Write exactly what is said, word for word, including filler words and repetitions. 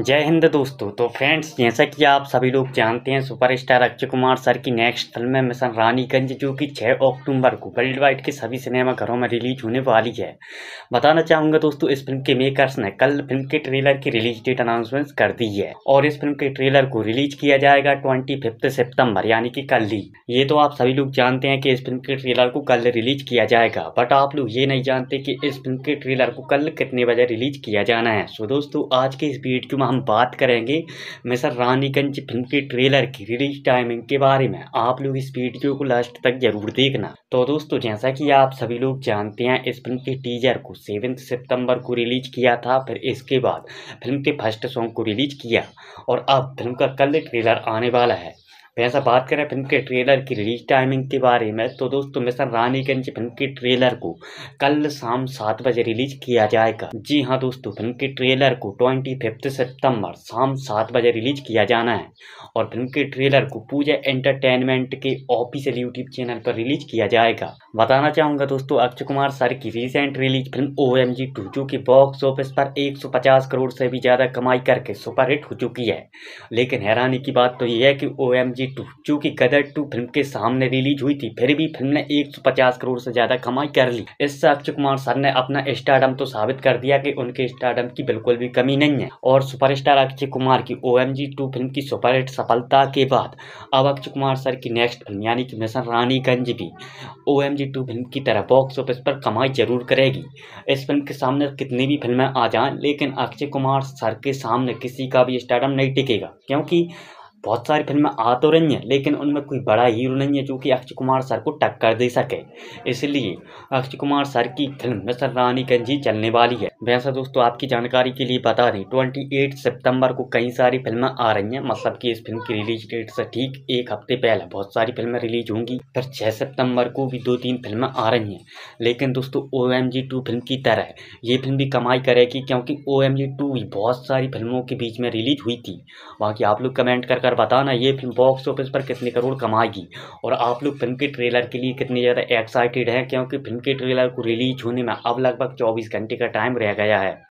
जय हिंद दोस्तों। तो फ्रेंड्स, जैसा कि आप सभी लोग जानते हैं, सुपरस्टार अक्षय कुमार सर की नेक्स्ट फिल्म है मिशन रानीगंज, जो कि छह अक्टूबर को वर्ल्ड वाइड के सभी सिनेमा घरों में रिलीज होने वाली है। बताना चाहूँगा दोस्तों, इस फिल्म के मेकर्स ने कल फिल्म के ट्रेलर की रिलीज डेट अनाउंसमेंट कर दी है और इस फिल्म के ट्रेलर को रिलीज किया जाएगा ट्वेंटी फिफ्थ सितंबर, यानी कि कल ही। ये तो आप सभी लोग जानते हैं कि इस फिल्म के ट्रेलर को कल रिलीज किया जाएगा, बट आप लोग ये नहीं जानते कि इस फिल्म के ट्रेलर को कल कितने बजे रिलीज किया जाना है। सो दोस्तों, आज के इस वीडियो में हम बात करेंगे मिशन रानीगंज फिल्म के ट्रेलर की रिलीज टाइमिंग के बारे में। आप लोग इस वीडियो को लास्ट तक जरूर देखना। तो दोस्तों, जैसा कि आप सभी लोग जानते हैं, इस फिल्म के टीजर को सेवेंथ सितंबर को रिलीज किया था, फिर इसके बाद फिल्म के फर्स्ट सॉन्ग को रिलीज किया और अब फिल्म का कल ट्रेलर आने वाला है। वैसा बात करें फिल्म के ट्रेलर की रिलीज टाइमिंग के बारे में, तो दोस्तों मिशन रानीगंज फिल्म के ट्रेलर को कल शाम सात बजे रिलीज किया जाएगा। जी हाँ दोस्तों, फिल्म के ट्रेलर को ट्वेंटी फिफ्थ सितंबर शाम सात बजे रिलीज किया जाना है और फिल्म के ट्रेलर को पूजा एंटरटेनमेंट के ऑफिशियल यूट्यूब चैनल पर रिलीज किया जाएगा। बताना चाहूँगा दोस्तों, अक्षय कुमार सर की recent release film O M G two, जो कि बॉक्स ऑफिस पर एक सौ पचास करोड़ से भी ज़्यादा कमाई करके सुपरहिट हो चुकी है। लेकिन हैरानी की बात तो यह है कि ओ एम जी टू, जो कि गदर टू फिल्म के सामने रिलीज हुई थी, फिर भी फिल्म ने एक सौ पचास करोड़ से ज्यादा कमाई कर ली। इससे अक्षय कुमार सर ने अपना स्टारडम तो साबित कर दिया कि उनके स्टारडम की बिल्कुल भी कमी नहीं है। और सुपरस्टार अक्षय कुमार की O M G two film की सुपरहिट सफलता के बाद अब अक्षय कुमार सर की नेक्स्ट फिल्म यानी कि मिशन रानीगंज भी O M G two film की तरह बॉक्स ऑफिस पर कमाई जरूर करेगी। इस फिल्म के सामने कितनी भी फिल्में आ जाएं, लेकिन अक्षय कुमार सर के सामने किसी का भी स्टारडम नहीं टिकेगा, क्योंकि बहुत सारी फिल्में आ तो रही हैं लेकिन उनमें कोई बड़ा हीरो नहीं है जो कि अक्षय कुमार सर को टक्कर दे सके। इसलिए अक्षय कुमार सर की फिल्म मिशन रानीगंज ही चलने वाली है। वैसे दोस्तों, आपकी जानकारी के लिए बता दें, अट्ठाईस सितंबर को कई सारी फिल्में आ रही हैं, मतलब कि इस फिल्म की रिलीज डेट से ठीक एक हफ्ते पहले बहुत सारी फिल्में रिलीज होंगी। फिर छह सितंबर को भी दो तीन फिल्में आ रही हैं। लेकिन दोस्तों, O M G two film की तरह ये फिल्म भी कमाई करेगी, क्योंकि ओ एम जी टू भी बहुत सारी फिल्मों के बीच में रिलीज हुई थी। बाकी आप लोग कमेंट कर कर बताना ये फिल्म बॉक्स ऑफिस पर कितने करोड़ कमाएगी और आप लोग फिल्म के ट्रेलर के लिए कितने ज़्यादा एक्साइटेड हैं, क्योंकि फिल्म के ट्रेलर को रिलीज होने में अब लगभग चौबीस घंटे का टाइम रह गया है।